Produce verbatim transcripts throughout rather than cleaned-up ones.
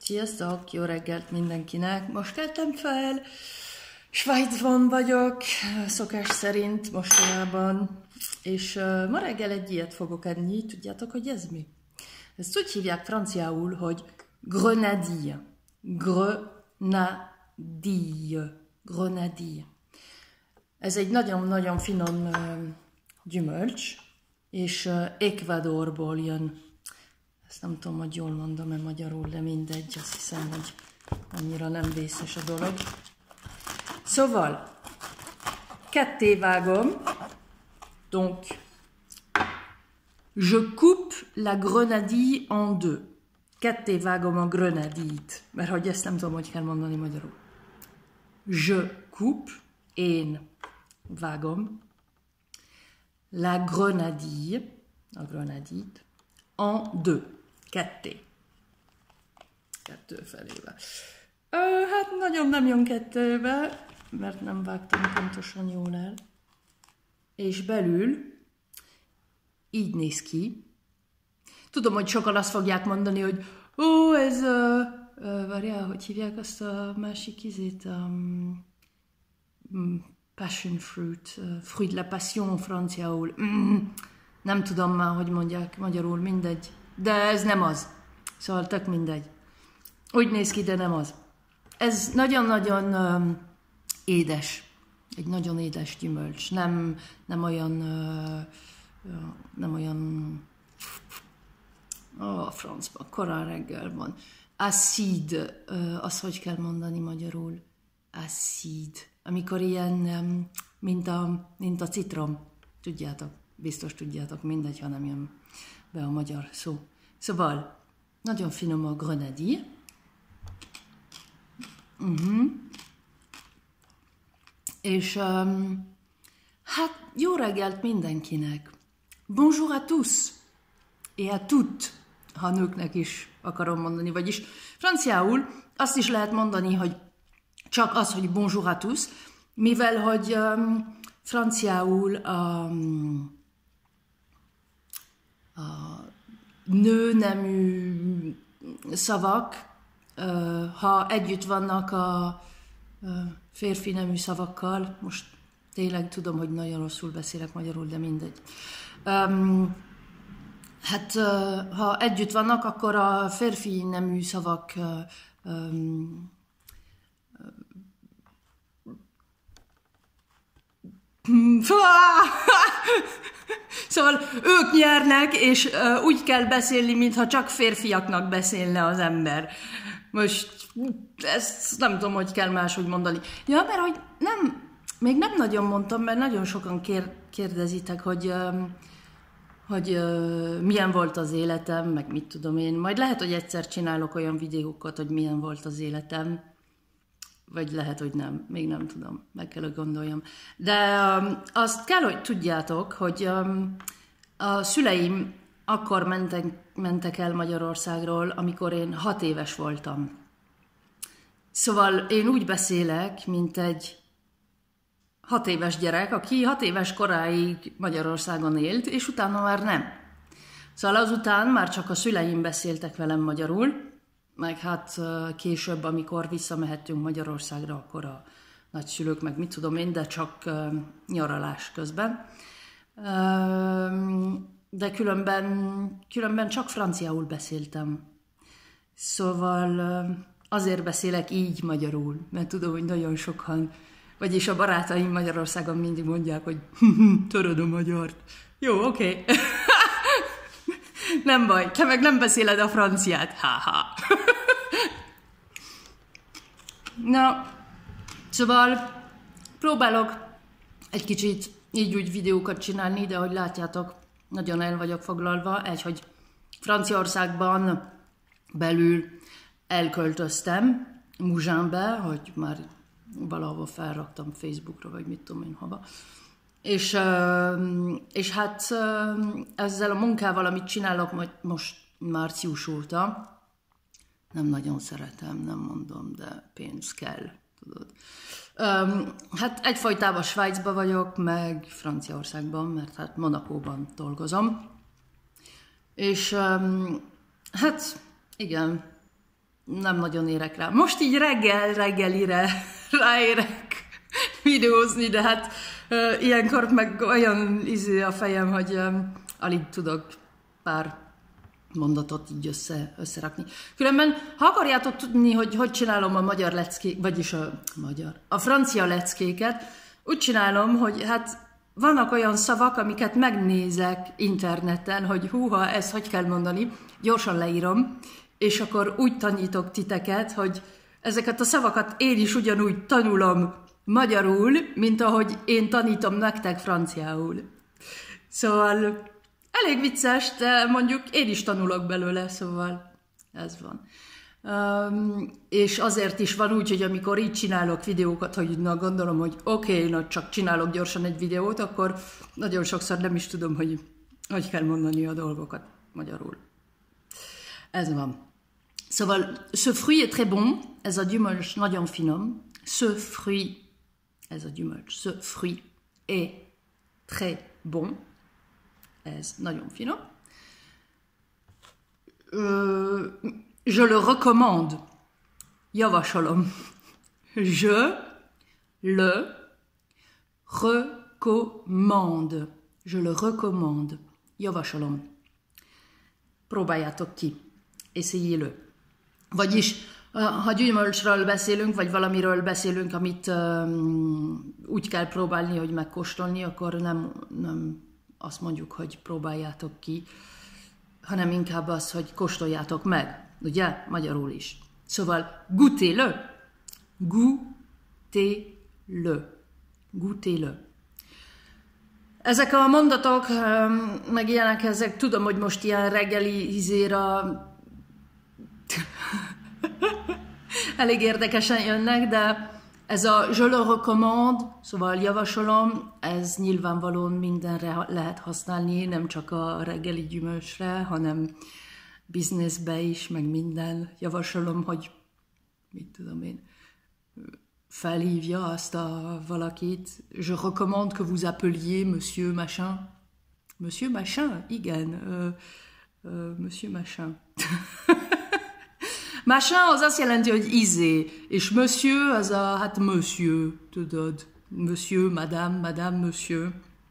Sziasztok, jó reggelt mindenkinek! Most keltem fel, Svájcban vagyok, szokás szerint mostanában, és uh, ma reggel egy ilyet fogok enni, tudjátok, hogy ez mi? Ezt úgy hívják franciául, hogy grenadille. Grenadille. Grenadille. Ez egy nagyon-nagyon finom uh, gyümölcs, és uh, Ecuadorból jön. Ezt nem tudom, hogy jól mondom-e magyarul, de mindegy, azt hiszem, hogy annyira nem vészes a dolog. Szóval, ketté vágom, donc, je coupe la grenadille en deux. Ketté vágom a grenadille-t, mert hogy ezt nem tudom, hogy kell mondani magyarul. Je coupe, én vágom, la grenadille, a grenadille-t, en deux. Ketté. Kettő felével. Ö, hát nagyon nem jön kettőbe, mert nem vágtam pontosan jól el. És belül így néz ki. Tudom, hogy sokan azt fogják mondani, hogy ó, ez a... Uh, várjál, hogy hívják azt a másik izét? Um, passion fruit. Uh, fruit de la passion franciául. Mm, nem tudom már, hogy mondják magyarul, mindegy. De ez nem az. Szóval tök mindegy. Úgy néz ki, de nem az. Ez nagyon-nagyon um, édes. Egy nagyon édes gyümölcs. Nem, nem olyan... Uh, nem olyan... Ó, oh, a francban, korán reggel van. Acid. Uh, azt hogy kell mondani magyarul? Acid. Amikor ilyen, um, mint, a, mint a citrom. Tudjátok. Biztos tudjátok, mindegy, ha nem jön be a magyar szó. Szóval, nagyon finom a grenadille. Uh-huh. És um, hát jó reggelt mindenkinek. Bonjour à tous et à toutes, ha nőknek is akarom mondani, vagyis franciául azt is lehet mondani, hogy csak az, hogy bonjour à tous, mivel hogy um, franciául um, a nőnemű szavak, ha együtt vannak a férfi nemű szavakkal, most tényleg tudom, hogy nagyon rosszul beszélek magyarul, de mindegy. Hát, ha együtt vannak, akkor a férfi nemű szavak Szóval ők nyernek, és uh, úgy kell beszélni, mintha csak férfiaknak beszélne az ember. Most ezt nem tudom, hogy kell máshogy mondani. Ja, mert hogy nem, még nem nagyon mondtam, mert nagyon sokan kér, kérdezitek, hogy, um, hogy uh, milyen volt az életem, meg mit tudom én. Majd lehet, hogy egyszer csinálok olyan videókat, hogy milyen volt az életem. Vagy lehet, hogy nem, még nem tudom, meg kell, hogy gondoljam. De um, azt kell, hogy tudjátok, hogy um, a szüleim akkor mentek, mentek el Magyarországról, amikor én hat éves voltam. Szóval én úgy beszélek, mint egy hat éves gyerek, aki hat éves koráig Magyarországon élt, és utána már nem. Szóval azután már csak a szüleim beszéltek velem magyarul, meg hát később, amikor visszamehettünk Magyarországra, akkor a nagyszülők, meg mit tudom én, de csak uh, nyaralás közben. Uh, de különben, különben csak franciául beszéltem. Szóval uh, azért beszélek így magyarul, mert tudom, hogy nagyon sokan, vagyis a barátaim Magyarországon mindig mondják, hogy töröd a magyart. Jó, oké. Okay. Nem baj, te meg nem beszéled a franciát. Ha-ha. Na, szóval próbálok egy kicsit így úgy videókat csinálni, de ahogy látjátok, nagyon el vagyok foglalva. Egy, hogy Franciaországban belül elköltöztem Mougins-be, hogy már valahova felraktam Facebookra, vagy mit tudom én hova. És, és hát ezzel a munkával, amit csinálok most március óta, nem nagyon szeretem, nem mondom, de pénz kell, tudod. Hát egyfajtában Svájcban vagyok, meg Franciaországban, mert hát Monacóban dolgozom. És hát igen, nem nagyon érek rá. Most így reggel, reggelire ráérek videózni, de hát uh, ilyenkor meg olyan izé a fejem, hogy um, alig tudok pár mondatot így össze, összerakni. Különben, ha akarjátok tudni, hogy hogy csinálom a magyar leckék, vagyis a magyar, a francia leckéket, úgy csinálom, hogy hát vannak olyan szavak, amiket megnézek interneten, hogy húha, ezt hogy kell mondani, gyorsan leírom, és akkor úgy tanítok titeket, hogy ezeket a szavakat én is ugyanúgy tanulom magyarul, mint ahogy én tanítom nektek franciául. Szóval elég vicces, de mondjuk én is tanulok belőle, szóval ez van. Um, és azért is van úgy, hogy amikor így csinálok videókat, hogy na gondolom, hogy oké, okay, na csak csinálok gyorsan egy videót, akkor nagyon sokszor nem is tudom, hogy hogy kell mondani a dolgokat magyarul. Ez van. Szóval, ce fruit est très bon, ez a gyümölcs nagyon finom. Ce fruit, ez a gyümölcs, ce fruit est très bon, ez nagyon finom. Uh, je le recommande, javasolom. Je le recommande. Je le recommande. Javasolom. Próbáljátok ki. Essayez-le. Vagyis, ha gyümölcsről beszélünk, vagy valamiről beszélünk, amit um, úgy kell próbálni, hogy megkóstolni, akkor nem, nem azt mondjuk, hogy próbáljátok ki, hanem inkább az, hogy kóstoljátok meg. Ugye? Magyarul is. Szóval, goûtez-le. Goûtez-le. Goûtez-le. Ezek a mondatok, meg ilyenek, ezek tudom, hogy most ilyen reggeli izéra elég érdekesen jönnek, de ez a je le recommande, szóval javasolom, ez nyilvánvalóan mindenre lehet használni, nem csak a reggeli gyümölcsre, hanem bizniszbe is, meg minden. Javasolom, hogy mit tudom én, felhívja azt a valakit. Je recommande que vous appeliez Monsieur Machin. Monsieur Machin? Igen. Uh, uh, Monsieur Machin. Machin az azt jelenti, hogy izé, és Monsieur az a, hát Monsieur, tudod. Monsieur, Madame, Madame, Monsieur.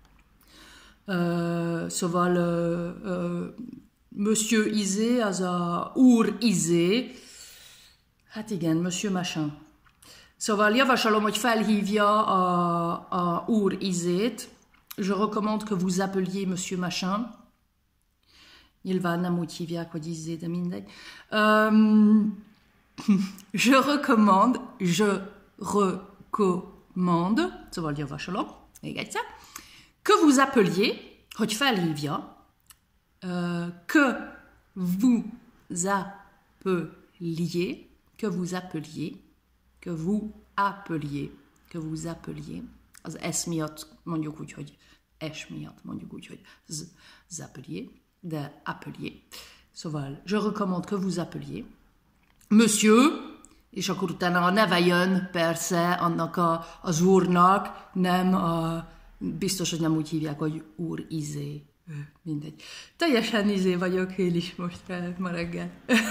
Uh, szóval uh, uh, Monsieur izé az a úr izé. Hát igen, Monsieur Machin. Szóval javasolom, hogy felhívja a, a úr izét. Je recommande que vous appeliez Monsieur Machin. Nyilván nem úgy hívják, hogy izé, de mindegy. Um, je recommande, je recommande, szóval javasolom, még egyszer, que vous appeliez, hogy felhívja, uh, que vous appeliez, que vous appeliez, que vous appeliez, que vous appeliez, az S miatt mondjuk úgy, hogy S miatt mondjuk úgy, hogy z, z appeliez, de appeliez. Szóval, je recommande que vous appeliez. Monsieur, és akkor utána a neve jön, persze, annak a, az úrnak, nem a, biztos, hogy nem úgy hívják, hogy úr izé. Mindegy. Teljesen izé vagyok én is most ma reggel.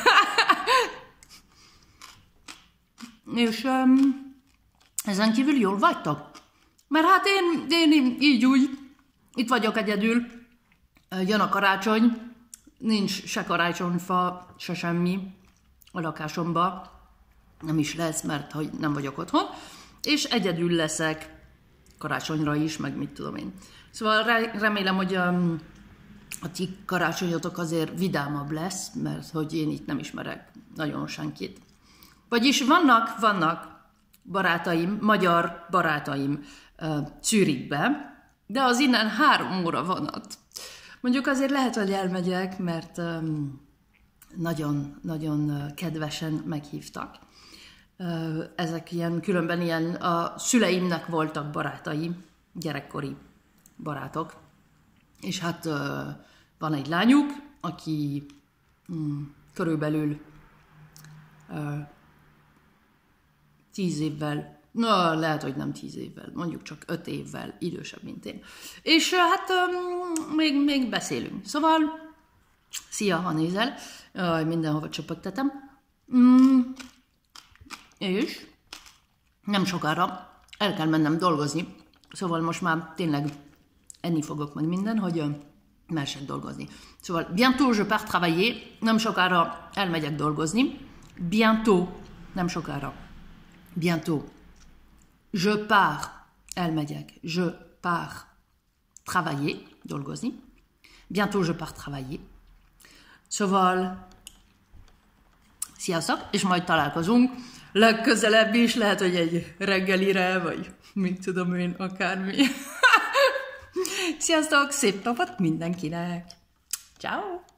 És um, ezen kívül jól vagytok? Mert hát én, én így úgy, itt vagyok egyedül, jön a karácsony, nincs se karácsonyfa, se semmi a lakásomba, nem is lesz, mert hogy nem vagyok otthon, és egyedül leszek karácsonyra is, meg mit tudom én. Szóval remélem, hogy um, a ti karácsonyotok azért vidámabb lesz, mert hogy én itt nem ismerek nagyon senkit. Vagyis vannak, vannak barátaim, magyar barátaim uh, Zürichben, de az innen három óra vonat. Mondjuk azért lehet, hogy elmegyek, mert um, nagyon, nagyon kedvesen meghívtak. Uh, ezek ilyen, különben ilyen a szüleimnek voltak barátai, gyerekkori barátok. És hát uh, van egy lányuk, aki um, körülbelül uh, tíz évvel, na, lehet, hogy nem tíz évvel, mondjuk csak öt évvel idősebb, mint én. És hát um, még, még beszélünk. Szóval, szia, ha nézel, uh, mindenhova csöpögtetem. Mm, és nem sokára el kell mennem dolgozni, szóval most már tényleg enni fogok meg minden, hogy mehessek dolgozni. Szóval bientôt je pars travailler, nem sokára elmegyek dolgozni. Bientôt, nem sokára. Bientôt. Je pars, elmegyek. Je pars travailler, dolgozni. Bientôt je pars travailler. Szóval sziasztok, és majd találkozunk legközelebb is, lehet, hogy egy reggelire, vagy mit tudom én, akármi. Sziasztok, szép napot mindenkinek! Ciao.